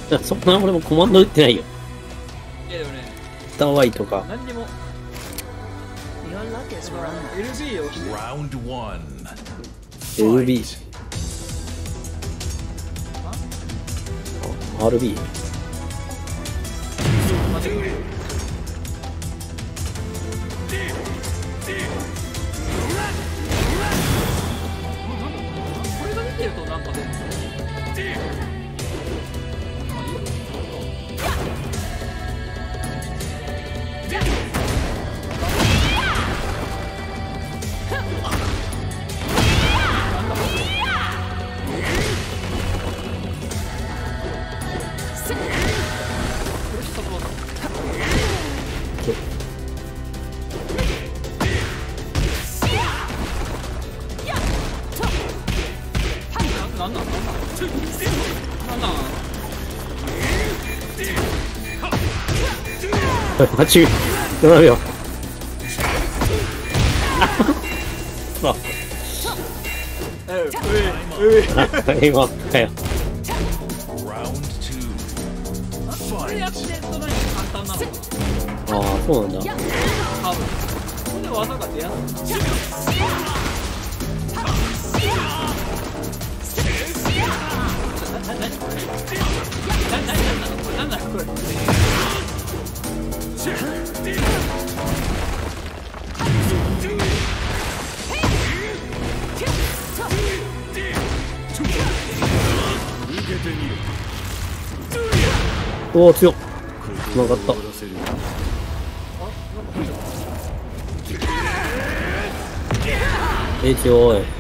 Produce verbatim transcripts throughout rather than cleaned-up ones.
そんな俺もコマンド打ってないよ。 いやでもね、 スター Y とか。 何にも エルビー をしてエルビー。アールビー。 待ってくれ。これが出てるとなんか出るの？なんなんなんなんなんなんはち、ななびょう。そう。 えうい、 今かよ。 これやってると何か簡単なのかああ、そうなんだ。 多分これで技が出やすい。な、な、なにこれ？な、な、な、な、これなんだこれ？ おお、強っ。つながった。え、強い。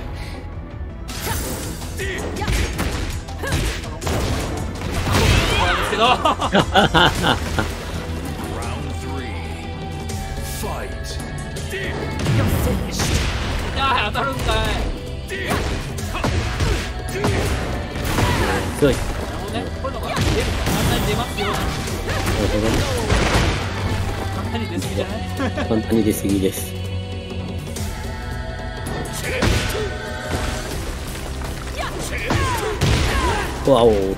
けどいや当たるんかい。 強い。 なるほどね、こういうのが出る簡単に出ますよ。 なるほどね。 簡単に出過ぎじゃない？ 簡単に出過ぎです。わお、強い。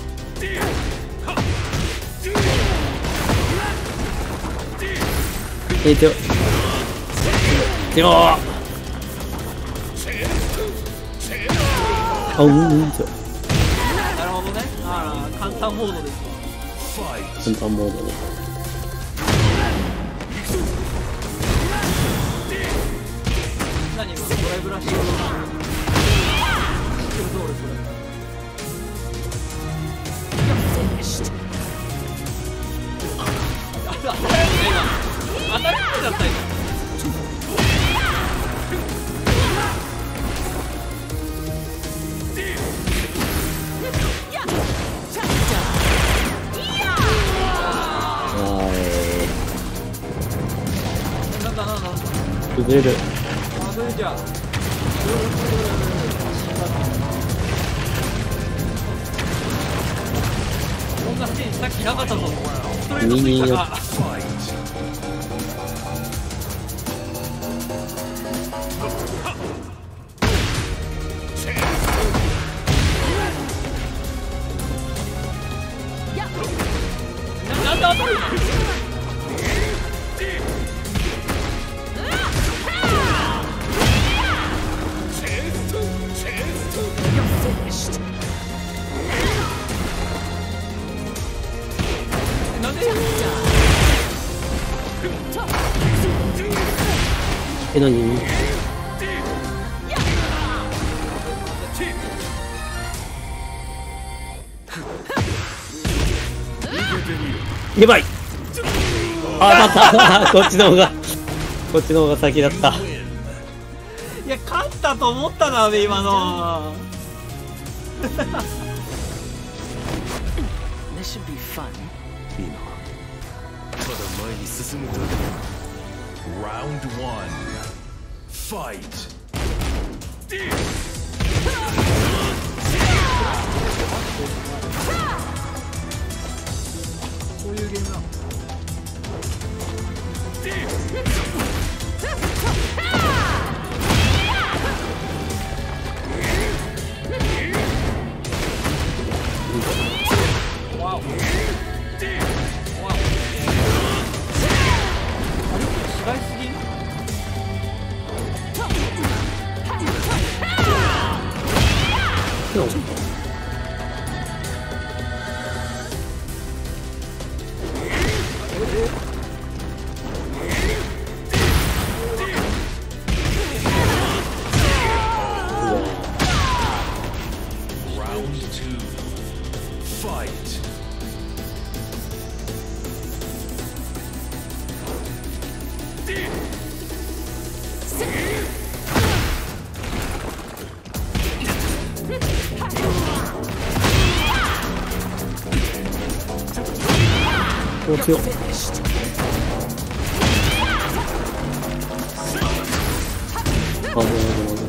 えー、強い。強い。あ、うん、うん、強い。 なるほどね。ああ、簡単モードです。 簡単モードね。 何今ドライブラッシュしてるぞ俺それ。当たるんだ今。当たるんだった今。なんだなんだなんだ。 崩れる。 あ、それじゃあ。こんなシーンさっきなかったぞ。ストレートスイッチが。なんで当たるの？ え、なに？やばい。あ、当たった。こっちの方がこっちの方が先だった。 いや、勝ったと思ったな、今の。 This should be fun. 今ただ前に進むだけだ。Round one. Fight. そういうゲームなの。わわお違いすぎん Round two. Fight. お強っ。あ、もうもうもう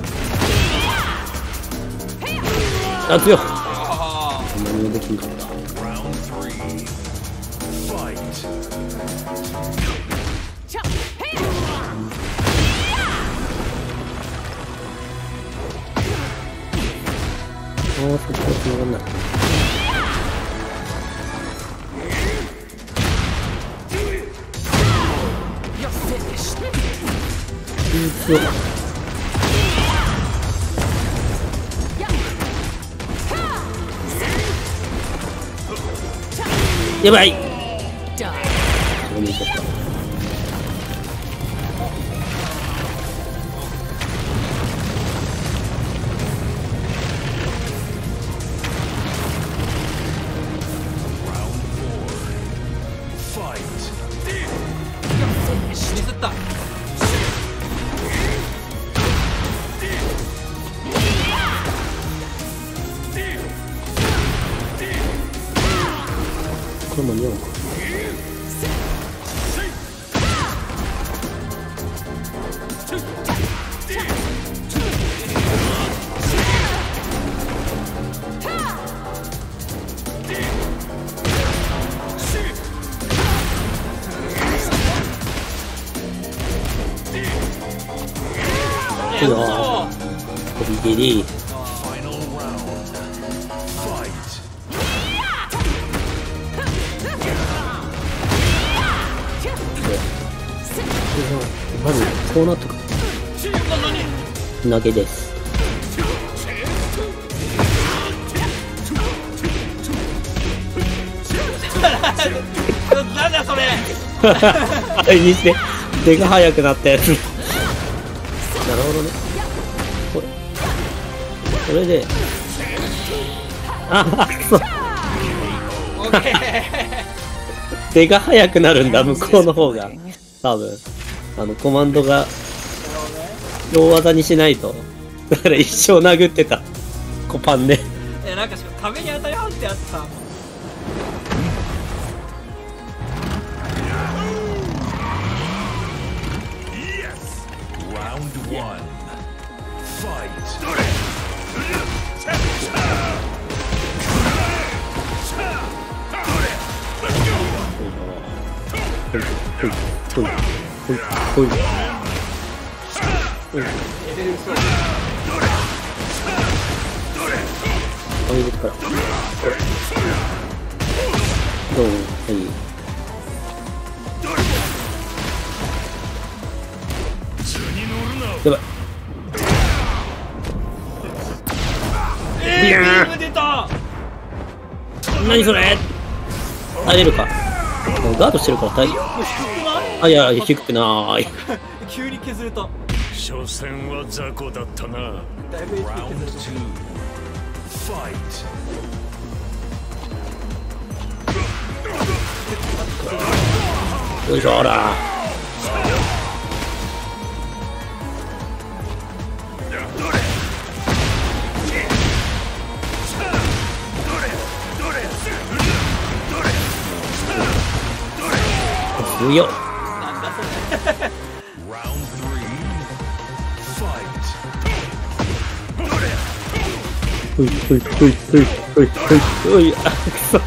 あ、強っ。何もできんかった。 Round three. Fight. ああ、そっちは繋がんない。強っ。やばい。ごめんなさい。 Round four. Fight. ミスったこれ間に合うか。いいよ。飛び蹴り。 Final round. Fight. まずこうなってくる。投げです。 なんだそれあれにして手が速くなったやつ。なるほどね。これこれで、ああ、くそ。 オッケー手が速くなるんだ、向こうの方が。多分あのコマンドが大技にしないと。だから一生殴ってたコパンで。 え、なんかしかも壁に当たりはってあってさ。 Round one. Fight. ほいほいほいほいほいほい。あげるからこれどうも。はい。やばい。 えー、ビーム出た。 何それ。耐えれるか。ガードしてるから大丈夫。あ、いや低くない。 急に削れた。 所詮は雑魚だったな。 だいぶ エイチピー 削れ Round た。 two. Fight. よいしょ、ほら。強っ。 なんだそれ。 Round three. Fight. ほいほいほいほいほいほいほい。あ、くそ。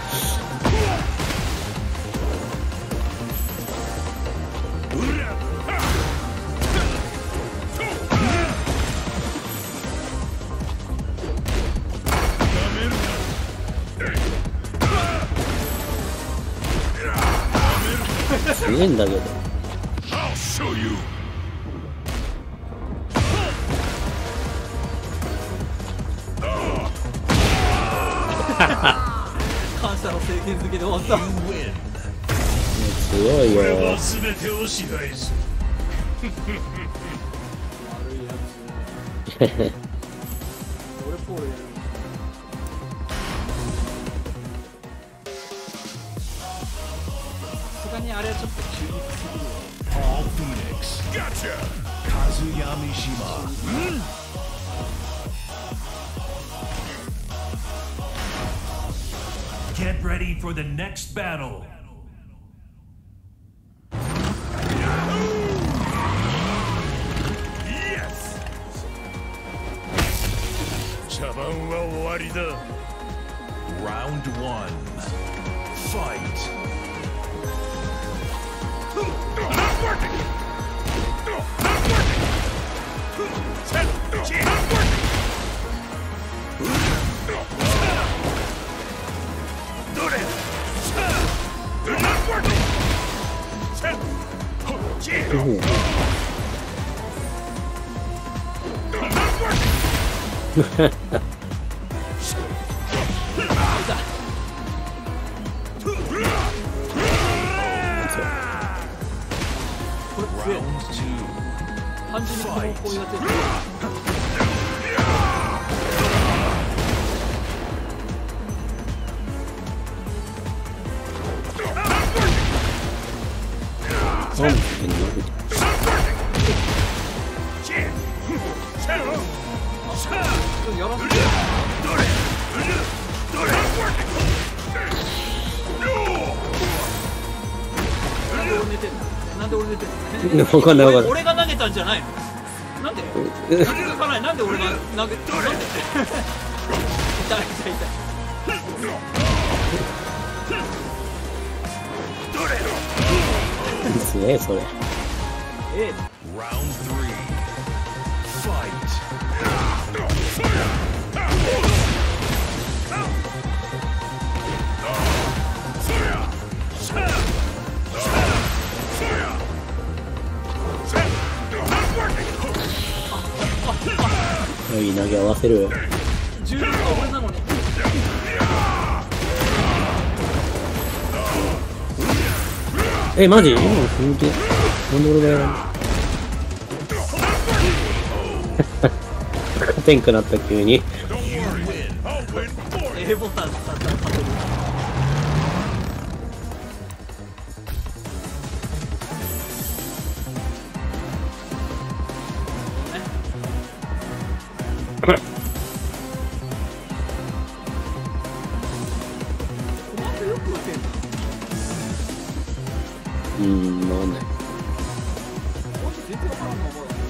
強いんだけど。 I'll show you. 感謝の政権付けで終わった。 You win. 強いよ。 俺は全てを支配する。 悪いやつ。俺ポールやる。さすがにあれはちょっと中立すぎるよ。 Paul Phoenix. Gotcha. Kazuya Mishima. Get ready for the next battle. Yes. 茶番は終わりだ。Round one. Fight. Not working. Not working. Not working. Do it. Not working. Not working. 単純にこの方向にやってる。 なんで伸びてやらせて。なんで俺寝てんの？なんで俺寝てんの？ わかんないわかんない。 俺が投げたんじゃないの？なんで？気づかない。なんで俺が投げた？なんで？痛い痛い痛い。 強えそれ。 ええ。 Round three. Fight. いい投げ合わせる。 じゅうにが俺なのに。 えマジ？今の本気？なんで俺がやらんの？勝てんくなった急に。 A ボタン使ったら勝てる。 うん、なんだよ。 全然わからんの